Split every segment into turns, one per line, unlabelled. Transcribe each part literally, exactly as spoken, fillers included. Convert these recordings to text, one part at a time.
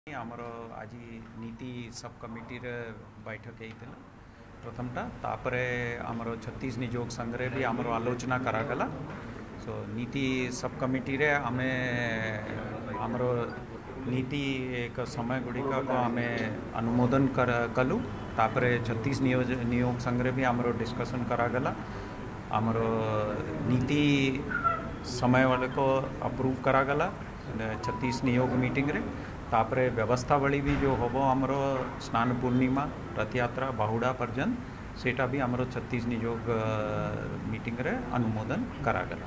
आमर आज नीति सब कमिटी रे बैठक होता प्रथमटा तापरे आमर छत्तीस निजोग संघरे भी आमर आलोचना करागला। सो नीति सब कमिटी रे आमे आमर नीति एक समय गुड़िक को आमे अनुमोदन कर कलु तापरे छत्तीस नियोज नियोग संघरे भी आमर डिस्कशन करागला। आमर नीति समय वाले को अप्रूव करागला छत्तीस नियोग मीटिंग रे। तापरे व्यवस्थावली भी जो हम आमर स्नान पूर्णिमा रथ यात्रा बाहुड़ा पर्यंत सेटा भी आमर छत्तीस निजोग मीटिंग रे अनुमोदन करागला।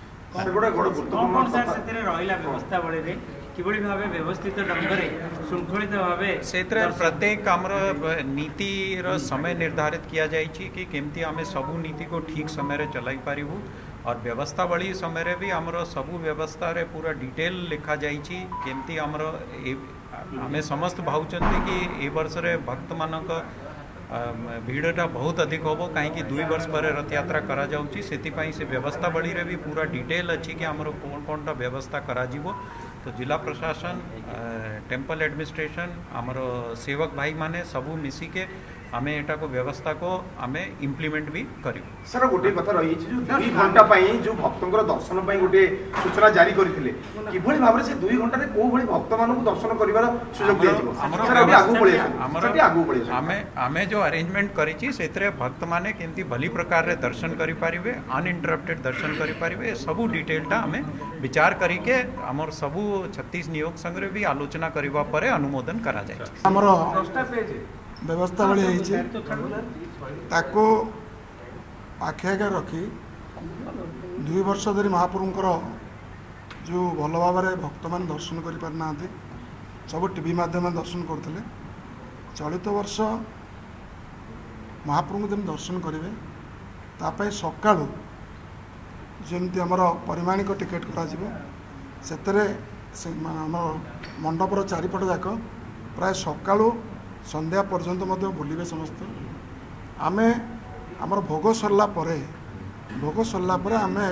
व्यवस्थित ढंग श्रृंखलित भाव
से प्रत्येक आमर नीति रो समय निर्धारित किया जाए कि केमती आमे सबू नीति को ठीक समय रे चलाई पारिबू और व्यवस्थावली समय रे भी आमर सबू व्यवस्था रे पूरा डिटेल लिखा जाए केमती आमर आमे समस्त भावुचंती कि ए वर्ष रे भक्त मानक भीड़टा बहुत अधिक होबो कहीं दुई वर्ष पर रथ यात्रा करा जाउची सेतिपाई से व्यवस्थावली रे भी पूरा डिटेल अच्छी कि आमर कौन कौन टा व्यवस्था करा जीवो। तो जिला प्रशासन टेम्पल एडमिनिस्ट्रेशन आमर सेवक भाई माने सबू मिसी के आमे एटा को व्यवस्था को आमे इम्प्लीमेंट भी करियो।
सर गोटे कथा रही जो दुई घंटा पाई जो भक्तंकर दर्शन पाई गोटे सूचना जारी करथिले किभଳି भाबरे से दुई घंटा रे को भଳି भक्त मानक दर्शन करिवार सुयोग दियाजिवो। सर अभी आगु पळे सर आगु पळे
आमे आमे जो अरेंजमेंट करिछि सेतरे भक्त माने केमती भली प्रकार रे दर्शन करि पारिबे अनइंटरप्टेड दर्शन करि पारिबे सबु डिटेलटा आमे विचार करी के हमर सबु छत्तीस नियोग संघ रे भी आलोचना करिवा परे अनुमोदन करा जाय।
हमर व्यवस्था भली आखे आगे रखी दुई वर्ष धरी महाप्रभुंर जो भल भाव भक्त मान दर्शन कर पारि ना सब टीवी माध्यम दर्शन करते चलित वर्ष महाप्रभु दिन दर्शन करेंगे तापाई सका जमी आमर परिमाणिक टिकेट कर मंडपर चारिपट जाक प्राय सका संध्या पर्यंत बुलिबे समस्त आमे आमर भोग सरला परे भोग सरला परे आमे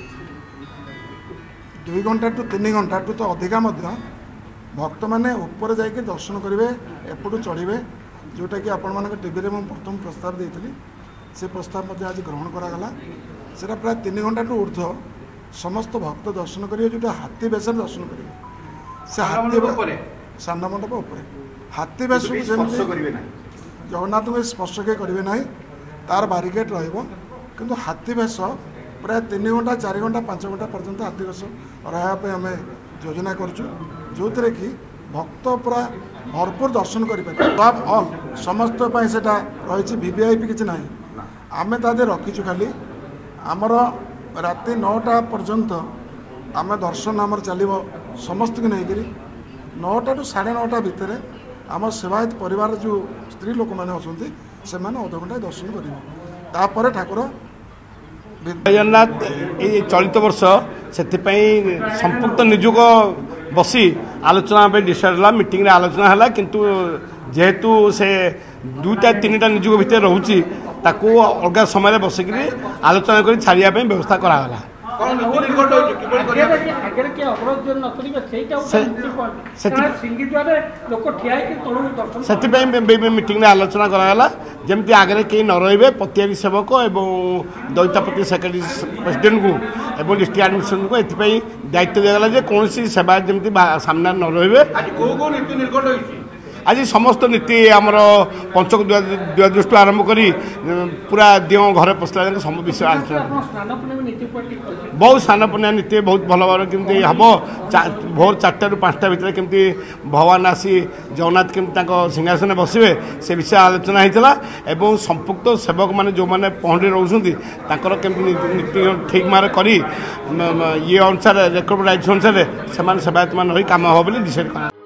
दुई घंटा टू तीन घंटा टू तो अधिका मध्य भक्त माने ऊपर जाके दर्शन करेंगे एपटू चढ़े जोटा कि आपण मान टीवी रे प्रथम प्रस्ताव देती से प्रस्ताव मध्य आज ग्रहण करागला। सेटा प्राय तीन घंटा टू ऊर्ध्व समस्त भक्त दर्शन करेंगे जोटा हाथी बेस दर्शन करेंगे से हाथी सान्न मंडप उपर हाथी बेस जगन्नाथ को स्पर्श के करेंगे ना तार बारिकेड रु हाथी बेस प्राय तीन घंटा चार घंटा पांच घंटा पर्यंत हाथी बेस रहा आम योजना करुँ जो थे कि भक्त पूरा भरपूर दर्शन कर समस्त से रही वीवीआईपी किसी ना आम तादे रखीचु खाली आमर राति नौटा पर्यंत आम दर्शन आमर चलो समस्त की नहीं नौटा टू साढ़े नौटा भितर आम सेवायत परिवार जो स्त्री लोक मैंने अच्छा से अध घंटा दर्शन करेंगे ठाकुर
जगन्नाथ ये चलित वर्ष से संपुक्त निजोग बसी आलोचना डिसाइड है मीटिंग रे आलोचना है किंतु जेहेतु से दुईटा तीन टा निजोग भितर रोची ताकू अलग समय बसिक आलोचना कर छाड़िया व्यवस्था कराला। मीटिंग आलोचना कराला जमती आगे कहीं न रे पतियारी सेवक एवं दैतापति सेक्रेटरी प्रेसिडेंट को एवं डिस्ट्रिक्ट एडमिनिस्ट्रेशन को ये दायित्व दिगला कौन सेवा जमी सामना न रे। आज समस्त नीति आमर पंचक द्वादृष्टि आरंभ कर पूरा दिव घर पशला सब विषय आलोचना बहुत स्नान पूर्णिमा नीति बहुत भल भाव केमती हम भोर चार्टा रू पाँचटा भितर केमती भगवान आसी जगन्नाथ केमती सिंहासन बसवे से विषय आलोचना होता एवं संपुक्त सेवक मैंने जो मैंने पहंडी रोचती केमती नीति ठीक मारे कर ये अनुसार रेकर्ड राइट्स अनुसार से सेवायत मान कम हम डिसाइड कर।